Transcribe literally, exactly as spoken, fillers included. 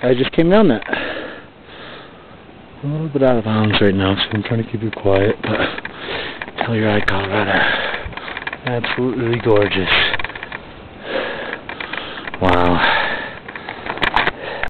I just came down that. A little bit out of bounds right now, so I'm trying to keep it quiet, but Telluride, Colorado. Absolutely gorgeous. Wow.